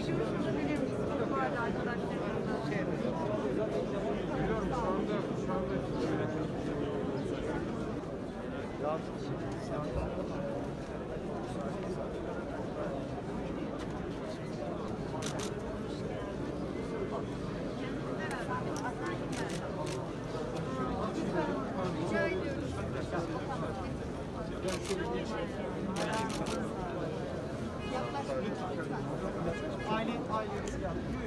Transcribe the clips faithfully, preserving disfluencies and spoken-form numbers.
Biliyor musunuz? Bu arada arkadaşlarımdan şey Biliyorum şu anda şu anda rica ediyoruz. Aile ailesi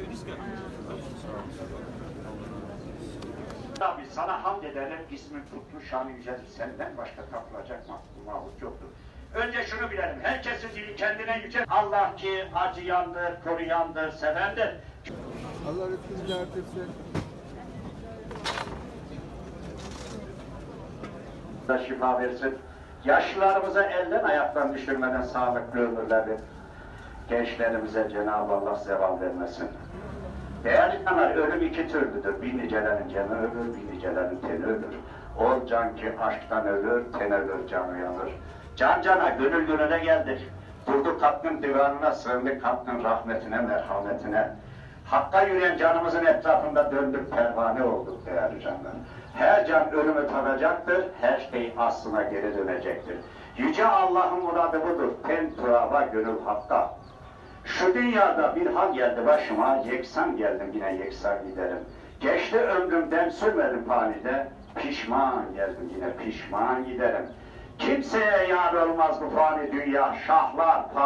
Abi sana hamd ederim, ismin kutlu, şanı yücedir. Senden başka tapılacak mahmut yoktur. Önce şunu bilelim, herkesin dili kendine yüce. Allah ki acıyandır, koruyandır, sevendir. Allah rızkınızı artırsın. Da şifa versin. Yaşlılarımıza elden ayaktan düşürmeden sağlıklı ömürler verir. Gençlerimize Cenab-ı Allah zeval vermesin. Değerli insanlar, ölüm iki türlüdür. Bir nicelerin canı ölür, bir nicelerin teni ölür. O can ki aşktan ölür, ten ölür, can uyanır. Can cana, gönül gönüle geldik. Durduk Hakk'ın divanına, sığındık Hakk'ın rahmetine, merhametine. Hakka yürüyen canımızın etrafında döndük, pervane olduk değerli canlar. Her can ölümü tadacaktır, her şey aslına geri dönecektir. Yüce Allah'ın muradı budur, ten turaba, gönül Hakka. Şu dünyada bir hal geldi başıma, yeksan geldim yine yeksan giderim. Geçti ömrümden sürmedim fanide, pişman geldim yine pişman giderim. Kimseye yar olmaz bu fani dünya, şahlar,